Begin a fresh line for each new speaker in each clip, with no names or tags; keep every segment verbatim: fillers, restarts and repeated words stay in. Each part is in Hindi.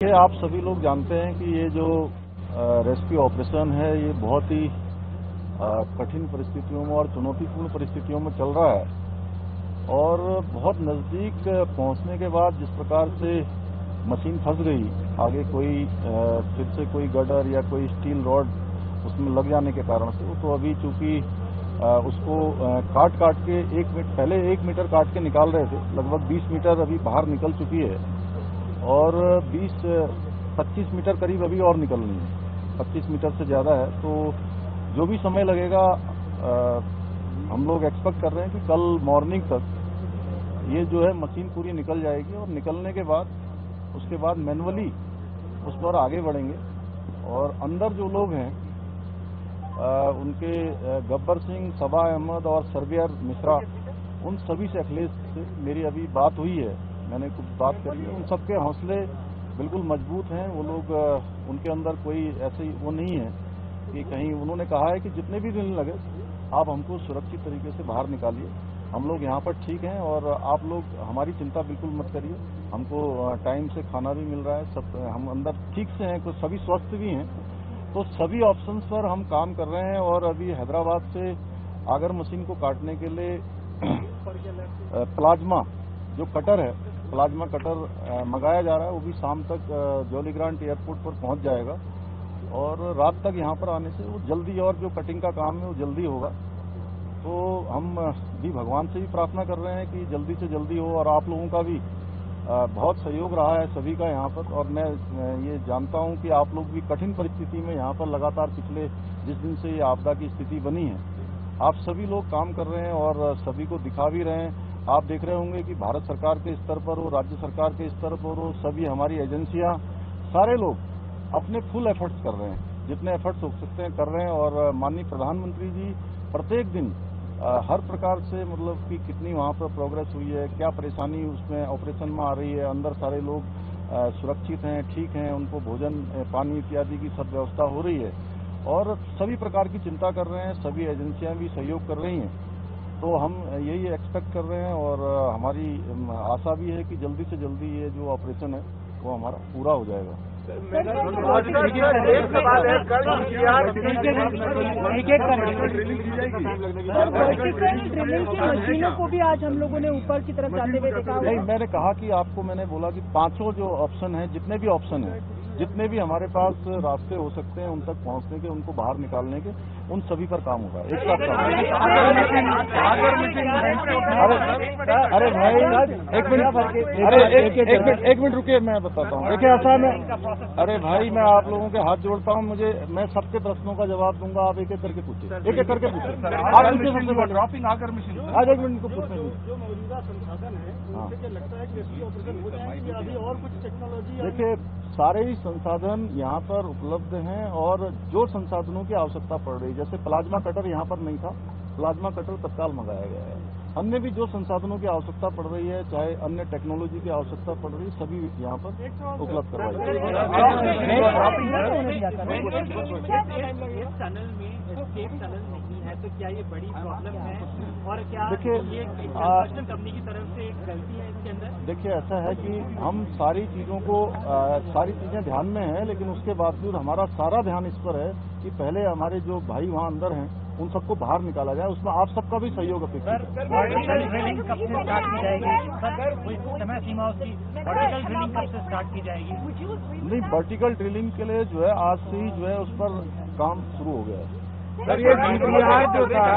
देखिए, आप सभी लोग जानते हैं कि ये जो रेस्क्यू ऑपरेशन है ये बहुत ही कठिन परिस्थितियों में और चुनौतीपूर्ण परिस्थितियों में चल रहा है और बहुत नज़दीक पहुंचने के बाद जिस प्रकार से मशीन फंस गई, आगे कोई फिर से कोई गडर या कोई स्टील रॉड उसमें लग जाने के कारण से, तो अभी चूंकि उसको काट काट के एक मीटर पहले एक मीटर काट के निकाल रहे थे, लगभग बीस मीटर अभी बाहर निकल चुकी है और बीस पच्चीस मीटर करीब अभी और निकलनी है, पच्चीस मीटर से ज़्यादा है। तो जो भी समय लगेगा आ, हम लोग एक्सपेक्ट कर रहे हैं कि कल मॉर्निंग तक ये जो है मशीन पूरी निकल जाएगी और निकलने के बाद उसके बाद मैनुअली उस पर आगे बढ़ेंगे और अंदर जो लोग हैं आ, उनके गब्बर सिंह, सबा अहमद और सरबियर मिश्रा, उन सभी से अखिलेश से मेरी अभी बात हुई है, मैंने कुछ बात करी है। उन सबके हौसले बिल्कुल मजबूत हैं। वो लोग, उनके अंदर कोई ऐसी वो नहीं है कि कहीं, उन्होंने कहा है कि जितने भी दिन लगे आप हमको सुरक्षित तरीके से बाहर निकालिए, हम लोग यहाँ पर ठीक हैं और आप लोग हमारी चिंता बिल्कुल मत करिए, हमको टाइम से खाना भी मिल रहा है, सब हम अंदर ठीक से हैं, कुछ सभी स्वस्थ भी हैं। तो सभी ऑप्शंस पर हम काम कर रहे हैं और अभी हैदराबाद से आगर मशीन को काटने के लिए प्लाज्मा जो कटर है, प्लाज्मा कटर मंगाया जा रहा है, वो भी शाम तक जॉलीग्रांट एयरपोर्ट पर पहुंच जाएगा और रात तक यहाँ पर आने से वो जल्दी, और जो कटिंग का काम है वो जल्दी होगा। तो हम भी भगवान से भी प्रार्थना कर रहे हैं कि जल्दी से जल्दी हो और आप लोगों का भी बहुत सहयोग रहा है सभी का यहाँ पर, और मैं ये जानता हूँ कि आप लोग भी कठिन परिस्थिति में यहाँ पर लगातार पिछले जिस दिन से ये आपदा की स्थिति बनी है, आप सभी लोग काम कर रहे हैं और सभी को दिखा भी रहे हैं। आप देख रहे होंगे कि भारत सरकार के स्तर पर हो, राज्य सरकार के स्तर पर हो, सभी हमारी एजेंसियां, सारे लोग अपने फुल एफर्ट्स कर रहे हैं, जितने एफर्ट्स हो सकते हैं कर रहे हैं। और माननीय प्रधानमंत्री जी प्रत्येक दिन आ, हर प्रकार से, मतलब कि कितनी वहाँ पर प्रोग्रेस हुई है, क्या परेशानी उसमें ऑपरेशन में आ रही है, अंदर सारे लोग आ, सुरक्षित हैं, ठीक हैं, उनको भोजन पानी इत्यादि की सब व्यवस्था हो रही है और सभी प्रकार की चिंता कर रहे हैं, सभी एजेंसियां भी सहयोग कर रही हैं। तो हम यही एक्सपेक्ट कर रहे हैं और हमारी आशा भी है कि जल्दी से जल्दी ये जो ऑपरेशन है वो हमारा पूरा हो जाएगा।
एक एक ड्रिलिंग की मशीनों को भी आज हम लोगों ने ऊपर की तरफ जाते हुए देखा।
नहीं, मैंने कहा कि आपको मैंने बोला कि पांचों जो ऑप्शन है, जितने भी ऑप्शन है, जितने भी हमारे पास रास्ते हो सकते हैं उन तक पहुंचने के, उनको बाहर निकालने के, उन सभी पर काम होगा, एक साथ काम। अरे भाई एक मिनट, अरे एक मिनट एक मिनट रुकिए, मैं बताता हूँ। देखिए ऐसा मैं, अरे भाई मैं आप लोगों के हाथ जोड़ता हूँ, मुझे, मैं सबके प्रश्नों का जवाब दूंगा, आप एक एक करके पूछिए, एक एक करके पूछिए। आप सबसे ड्रॉपिंग आकर मशीन आज एक मिनट को पूछने जो मौजूदा संसाधन है, मुझे लगता है कि रेस्क्यू ऑपरेशन हो जाएंगे, अभी और कुछ टेक्नोलॉजी। देखिए सारे ही संसाधन यहाँ पर उपलब्ध हैं और जो संसाधनों की आवश्यकता पड़ रही है, जैसे प्लाज्मा कटर यहाँ पर नहीं था, प्लाज्मा कटर तत्काल मंगाया गया है। अन्य भी जो संसाधनों की आवश्यकता पड़ रही है, चाहे अन्य टेक्नोलॉजी की आवश्यकता पड़ रही है, सभी यहाँ पर उपलब्ध करवाई
है। तो क्या ये बड़ी प्रॉब्लम है और क्या
देखिए
ये कंपनी की तरफ से एक गलती है इसके अंदर?
देखिए ऐसा है कि हम सारी चीज़ों को आ, सारी चीज़ें ध्यान में हैं, लेकिन उसके बावजूद हमारा सारा ध्यान इस पर है कि पहले हमारे जो भाई वहाँ अंदर हैं उन सबको बाहर निकाला जाए, उसमें आप सबका भी सहयोग अपेक्षित है।
वर्टिकल ड्रिलिंग कब से स्टार्ट की जाएगी? समय सीमा उसकी वर्टिकल ड्रिलिंग कब से स्टार्ट की जाएगी?
नहीं, वर्टिकल ड्रिलिंग के लिए जो है आज से ही जो है उस पर काम शुरू हो गया है।
सर ये जीपीआर जो था,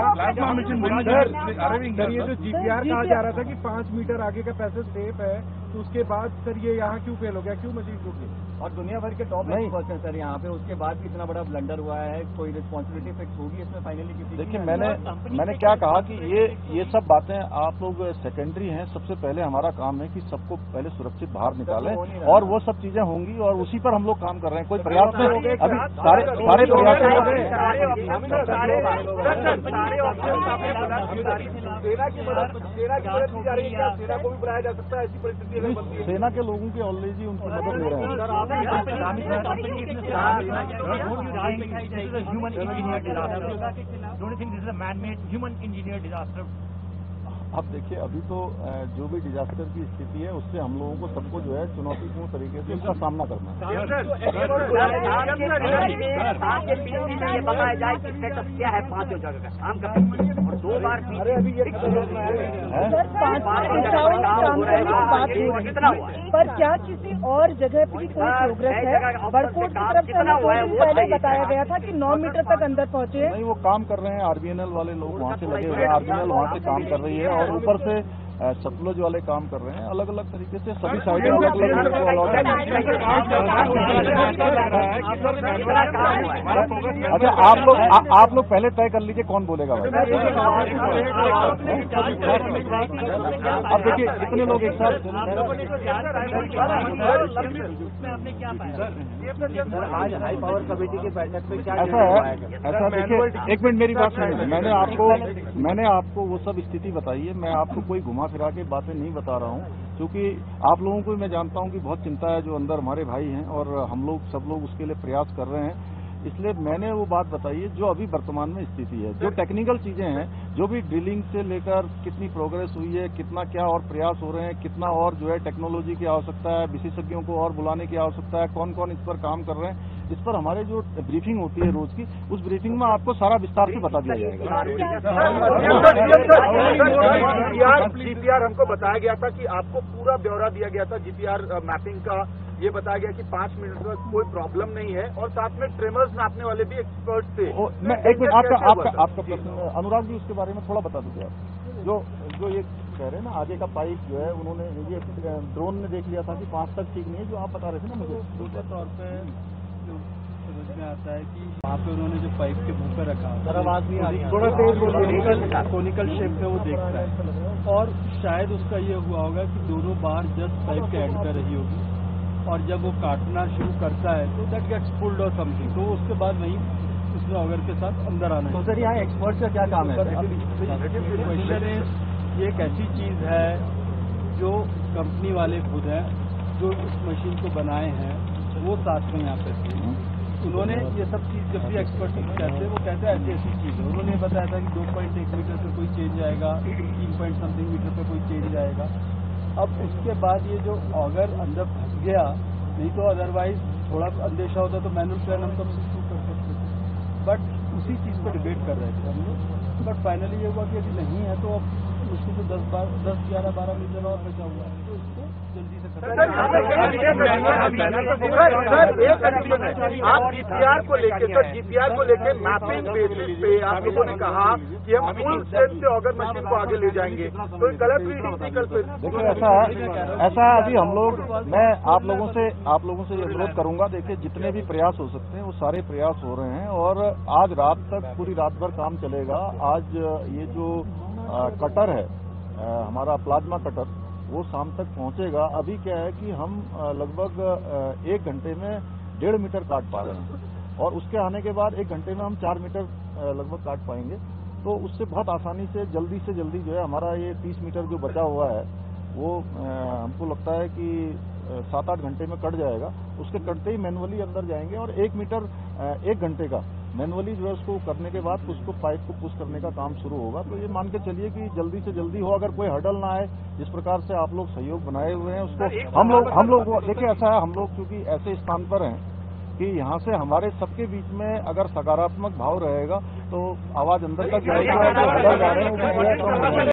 सर ये जो जीपीआर कहा जा रहा था कि पाँच मीटर आगे का पैसेज सेफ है, तो उसके बाद सर ये यहाँ क्यों फेल हो गया, क्यों मशीन रुक गई?
और दुनिया भर के टॉप एक्सपर्ट्स हैं सर यहाँ पे, उसके बाद भी इतना बड़ा ब्लंडर हुआ है, कोई रिस्पॉन्सिबिलिटी फिक्स होगी इसमें फाइनली किसी?
देखिए मैंने मैंने क्या कहा कि ये ये सब बातें आप लोग सेकेंडरी हैं, सबसे पहले हमारा काम है कि सबको पहले सुरक्षित बाहर निकालें और वो सब चीजें होंगी और उसी पर हम लोग काम कर रहे हैं। कोई प्रयास नहीं हो गए अभी, सारे सारे प्रयास हो गए। सेना के लोगों की ऑलरेडी उनकी मदद ले रहे हैं।
Human engineer disaster, don't you think this is a man made human engineer disaster?
अब देखिए, अभी तो जो भी डिजास्टर की स्थिति है उससे हम लोगों को सबको जो है चुनौतीपूर्ण तरीके से उसका सामना करना है।
आपके पीसी में ये बताया जाए कि स्टेटस क्या है पांचों जगह का काम का और दो बार कितना हुआ है,
पर क्या किसी और जगह पे कोई प्रोग्रेस है? बड़कोट की तरफ से दो दिन पहले बताया गया था कि नौ मीटर तक अंदर पहुंचे।
नहीं, वो काम कर रहे हैं, आरबीएनएल वाले लोग वहाँ से लगे हुए हैं, आरबीएनएल वहाँ से काम कर रही है और ऊपर से सतलुज वाले काम कर रहे हैं। अलग अलग तरीके से सभी साइडें अलग अलग अलॉट है। अच्छा, आप लोग आप लोग पहले तय कर लीजिए कौन बोलेगा भाई। अब देखिए, इतने लोग एक साथ।
आज हाई पावर कमेटी की बैठक में क्या
ऐसा है, ऐसा देखिए, एक मिनट मेरी बात सुनिए। मैंने आपको मैंने आपको वो सब स्थिति बताई है। मैं आपको कोई घुमा फिरा के बातें नहीं बता रहा हूँ, क्योंकि आप लोगों को मैं जानता हूँ कि बहुत चिंता है जो अंदर हमारे भाई हैं और हम लोग सब लोग उसके लिए प्रयास कर रहे हैं। इसलिए मैंने वो बात बताई है जो अभी वर्तमान में स्थिति है। जो टेक्निकल चीजें हैं, जो भी ड्रिलिंग से लेकर कितनी प्रोग्रेस हुई है, कितना क्या और प्रयास हो रहे हैं, कितना और जो है टेक्नोलॉजी की आवश्यकता है, विशेषज्ञों को और बुलाने की आवश्यकता है, कौन कौन इस पर काम कर रहे हैं, इस पर हमारे जो ब्रीफिंग होती है रोज की, उस ब्रीफिंग में आपको सारा विस्तार से बता दिया जाएगा।
जीपीआर हमको बताया गया था कि आपको पूरा ब्यौरा दिया गया था जीपीआर मैपिंग का। ये बताया गया कि पांच मिनट तक कोई प्रॉब्लम नहीं है और साथ में ट्रेमर्स नापने वाले भी एक्सपर्ट थे।
मैं एक मिनट, आपका आपका आपका प्रश्न अनुराग जी, उसके बारे में थोड़ा बता दीजिए आप। जो जो ये कह रहे हैं ना, आगे का पाइप जो है उन्होंने ये ड्रोन ने देख लिया था कि पांच तक ठीक नहीं है, जो आप बता रहे थे ना मुझे।
दूसरे तौर पे जो समझ में आता है कि वहाँ पे उन्होंने जो पाइप के मुंह पे रखा
थोड़ा तेज
कोनिकल शेप में वो देखता है और शायद उसका ये हुआ होगा कि दोनों बार जस्ट पाइप के एंड पे रही होगी और जब वो काटना शुरू करता है तो that gets pulled or something, तो उसके बाद वहीं उसमें ऑगर के साथ अंदर आना है।
तो सर यहाँ एक्सपर्ट का क्या काम है?
क्वेश्चन ये एक ऐसी चीज है जो कंपनी वाले खुद हैं जो इस मशीन को बनाए हैं, वो साथ में यहाँ पे थे। उन्होंने ये सब चीज जब भी एक्सपर्ट कहते हैं, वो कहते हैं ऐसी ऐसी चीज है। उन्होंने बताया था कि दो पॉइंट एक मीटर पे कोई चेंज आएगा, तीन पॉइंट समथिंग मीटर पे कोई चेंज आएगा। अब उसके बाद ये जो ऑगर अंदर फंस गया, नहीं तो अदरवाइज थोड़ा अंदेशा होता तो मैनुअल प्लान हम सब शुरू कर सकते थे। बट उसी चीज पर डिबेट कर रहे थे हम लोग। बट फाइनली ये हुआ कि यदि नहीं है तो अब उसको तो दस बार दस ग्यारह बारह मीटर और बचा हुआ है, तो इसको जल्दी से
आप जीपीआर को लेकर सर जीपीआर को लेकर मैपिंग बेसिस पे आप लोगों ने कहा कि हम फुल स्ट्रेंथ से ऑगर मशीन को आगे ले जाएंगे, तो गलत रीडिंग कल पे।
देखिए, ऐसा ऐसा अभी हम लोग, मैं आप लोगों से आप लोगों से अनुरोध करूंगा। देखिए, जितने भी प्रयास हो सकते हैं वो सारे प्रयास हो रहे हैं और आज रात तक पूरी रात भर काम चलेगा। आज ये जो आ, कटर है आ, हमारा प्लाज्मा कटर, वो शाम तक पहुंचेगा। अभी क्या है कि हम लगभग एक घंटे में डेढ़ मीटर काट पा रहे हैं और उसके आने के बाद एक घंटे में हम चार मीटर लगभग काट पाएंगे। तो उससे बहुत आसानी से जल्दी से जल्दी जो है हमारा ये तीस मीटर जो बचा हुआ है वो हमको लगता है कि सात आठ घंटे में कट जाएगा। उसके कटते ही मैनुअली अंदर जाएंगे और एक मीटर एक घंटे का मैनुअली जो है उसको करने के बाद उसको पाइप को पुश करने का काम शुरू होगा। तो ये मान के चलिए कि जल्दी से जल्दी हो। अगर कोई हर्डल ना आए, जिस प्रकार से आप लोग सहयोग बनाए हुए हैं उसको हम लोग हम लोग देखिए, ऐसा है, हम लोग क्योंकि ऐसे स्थान पर हैं कि यहाँ से हमारे सबके बीच में अगर सकारात्मक भाव रहेगा तो आवाज अंदर तक जाएगी और जो हर्डल जा रहे हैं वो